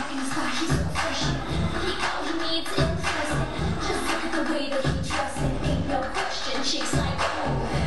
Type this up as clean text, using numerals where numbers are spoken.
walk in the spot, he's so fresh. He all he needs is trust. Just look at the way that he trusts it. Ain't no question, chicks like, oh.